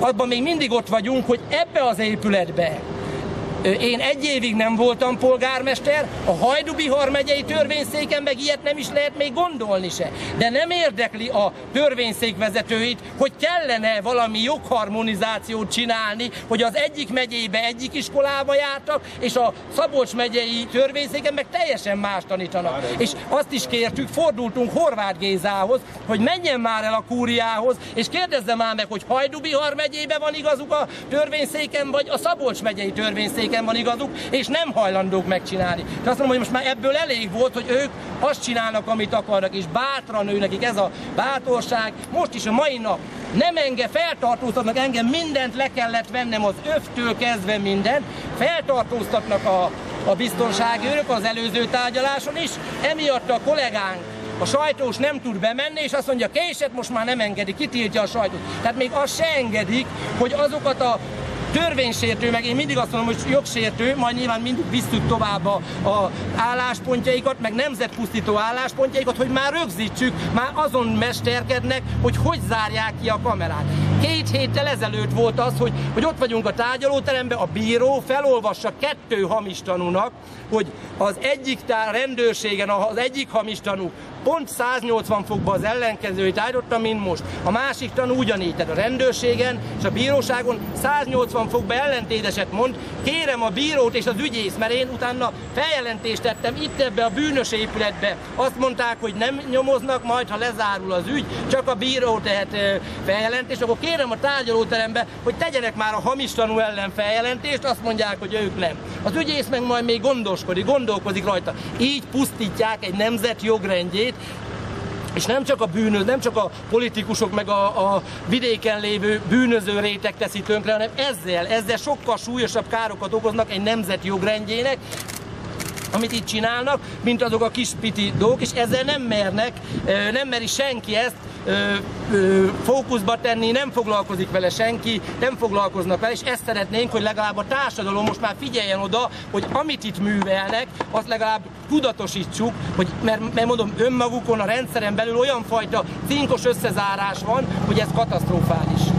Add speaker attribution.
Speaker 1: abban még mindig ott vagyunk, hogy ebbe az épületbe én 1 évig nem voltam polgármester, a Hajdú-Bihar megyei törvényszéken meg ilyet nem is lehet még gondolni se. De nem érdekli a törvényszék vezetőit, hogy kellene valami jogharmonizációt csinálni, hogy az egyik megyébe egyik iskolába jártak, és a Szabolcs megyei törvényszéken meg teljesen más tanítanak. És azt is kértük, fordultunk Horváth Gézához, hogy menjen már el a kúriához, és kérdezze már meg, hogy Hajdú-Bihar megyébe van igazuk a törvényszéken, vagy a Szabolcs megyei törvényszéken van igazuk, és nem hajlandók megcsinálni. És azt mondom, hogy most már ebből elég volt, hogy ők azt csinálnak, amit akarnak, és bátran ő nekik ez a bátorság. Most is a mai nap nem engem feltartóztatnak, engem mindent le kellett vennem, az övtől kezdve mindent, feltartóztatnak a biztonsági őrök az előző tárgyaláson is, emiatt a kollégánk, a sajtós nem tud bemenni, és azt mondja, késett, most már nem engedik, kitiltja a sajtót. Tehát még azt se engedik, hogy azokat a törvénysértő, meg én mindig azt mondom, hogy jogsértő, majd nyilván mindig visszük tovább a álláspontjaikat, meg nemzetpusztító álláspontjaikat, hogy már rögzítsük, már azon mesterkednek, hogy zárják ki a kamerát. 2 héttel ezelőtt volt az, hogy ott vagyunk a tárgyalóteremben, a bíró felolvassa 2 hamis tanúnak, hogy az egyik rendőrségen az egyik hamis tanú pont 180 fokba az ellenkezőit állította, mint most. A másik tanú ugyanígy, tehát a rendőrségen és a bíróságon 180 fokba ellentéteset mond. Kérem a bírót és az ügyész, mert én utána feljelentést tettem itt ebbe a bűnös épületbe. Azt mondták, hogy nem nyomoznak, majd ha lezárul az ügy, csak a bíró tehet feljelentést. Akkor kérem a tárgyalóterembe, hogy tegyenek már a hamis tanú ellen feljelentést, azt mondják, hogy ők nem. Az ügyész meg majd még gondolkozik rajta. Így pusztítják egy nemzet jogrendjét, és nem csak a nem csak a politikusok meg a vidéken lévő bűnöző réteg teszi tönkre, hanem ezzel sokkal súlyosabb károkat okoznak egy nemzet jogrendjének, amit itt csinálnak, mint azok a kispiti dolgok, és ezzel nem meri senki ezt fókuszba tenni, nem foglalkozik vele senki, nem foglalkoznak vele, és ezt szeretnénk, hogy legalább a társadalom most már figyeljen oda, hogy amit itt művelnek, azt legalább tudatosítsuk, hogy, mert mondom, önmagukon a rendszeren belül olyan fajta cinkos összezárás van, hogy ez katasztrofális.